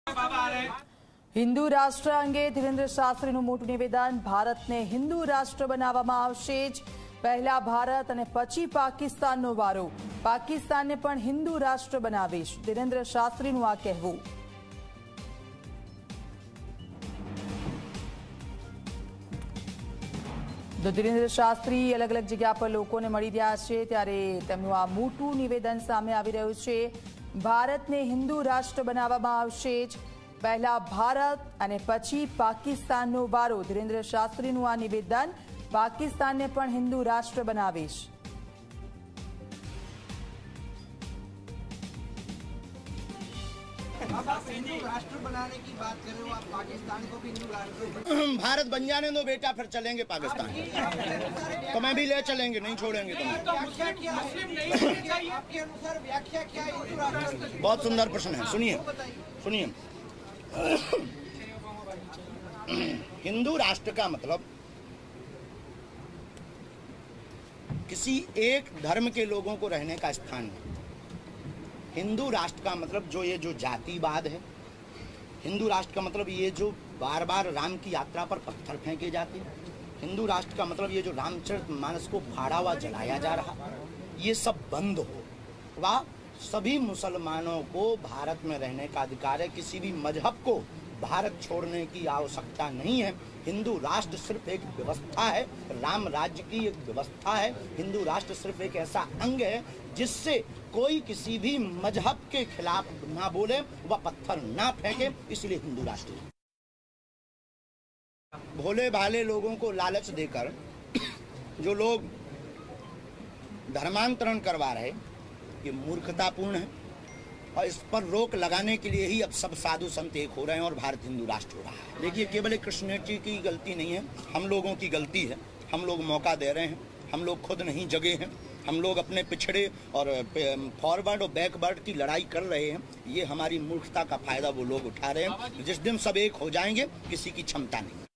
હિન્દુ રાષ્ટ્ર અંગે ધીરેન્દ્ર શાસ્ત્રીનું મોટું નિવેદન. ભારતને હિન્દુ રાષ્ટ્ર બનાવવામાં આવશે જ. પહેલા ભારત અને પછી પાકિસ્તાનનો વારો. પાકિસ્તાનને પણ હિન્દુ રાષ્ટ્ર બનાવીશ. ધીરેન્દ્ર શાસ્ત્રીનું આ કહેવું. તો ધીરેન્દ્ર શાસ્ત્રી અલગ અલગ જગ્યા પર લોકોને મળી રહ્યા છે, ત્યારે તેમનું આ મોટું નિવેદન સામે આવી રહ્યું છે. ભારતને હિન્દુ રાષ્ટ્ર બનાવવામાં આવશે જ. પહેલા ભારત અને પછી પાકિસ્તાનનો વારો. ધીરેન્દ્ર શાસ્ત્રીનું આ નિવેદન. પાकिस्तान ने पण हिंदू राष्ट्र बनावीश. आप हिंदू राष्ट्र बनाने की बात कर रहे हो, आप पाकिस्तान को भी हिंदू राष्ट्र भारत बन जाने दो बेटा, फिर चलेंगे पाकिस्तान. तो मैं भी ले चलेंगे, नहीं छोड़ेंगे तुम्हें. आपके अनुसार व्याख्या क्या है हिंदू राष्ट्र? बहुत सुंदर प्रश्न है, सुनिए सुनिए. हिंदू राष्ट्र का मतलब किसी एक धर्म के लोगों को रहने का स्थान है. हिंदू राष्ट्र का मतलब जो जातिवाद है. हिंदू राष्ट्र का मतलब ये जो बार बार राम की यात्रा पर पत्थर फेंके जाते हैं. हिंदू राष्ट्र का मतलब ये जो रामचरितमानस को फाड़ा हुआ जलाया जा रहा, ये सब बंद हो. वह सभी मुसलमानों को भारत में रहने का अधिकार है. किसी भी मजहब को भारत छोड़ने की आवश्यकता नहीं है. हिंदू राष्ट्र सिर्फ एक व्यवस्था है, राम राज्य की एक व्यवस्था है. हिंदू राष्ट्र सिर्फ एक ऐसा अंग है जिससे कोई किसी भी मजहब के खिलाफ ना बोले, वह पत्थर ना फेंके. इसलिए हिंदू राष्ट्र. भोले भाले लोगों को लालच देकर जो लोग धर्मांतरण करवा रहे, ये मूर्खतापूर्ण है. और इस पर रोक लगाने के लिए ही अब सब साधु संत एक हो रहे हैं और भारत हिंदू राष्ट्र हो रहा है. देखिए, केवल एक कृष्ण जी की गलती नहीं है, हम लोगों की गलती है. हम लोग मौका दे रहे हैं, हम लोग खुद नहीं जगे हैं. हम लोग अपने पिछड़े और फॉरवर्ड और बैकवर्ड की लड़ाई कर रहे हैं. ये हमारी मूर्खता का फायदा वो लोग उठा रहे हैं. जिस दिन सब एक हो जाएंगे, किसी की क्षमता नहीं.